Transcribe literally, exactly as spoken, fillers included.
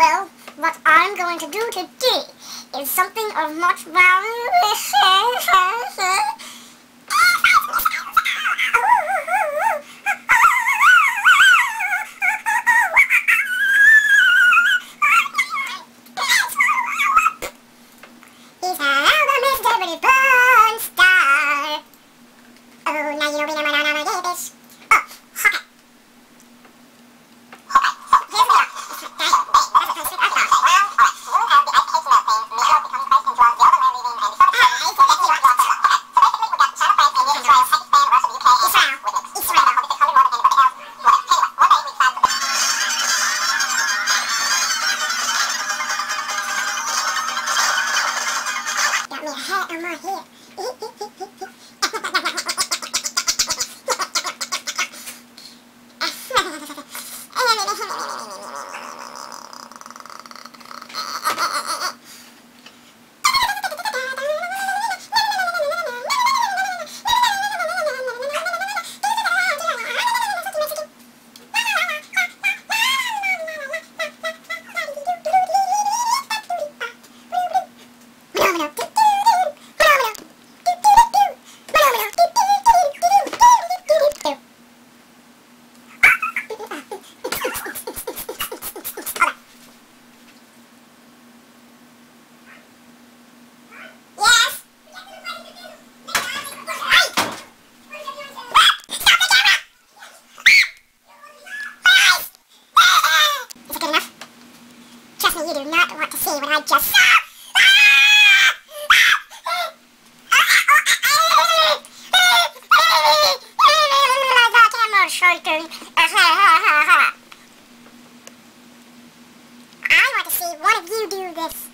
Well, what I'm going to do today is something of much value. He's an album celebrity porn star. Oh, now you know we know my name, bitch. Oh, Hawkeye. Got me a hat on my head. You do not want to see what I just saw. I want to see one of you do this.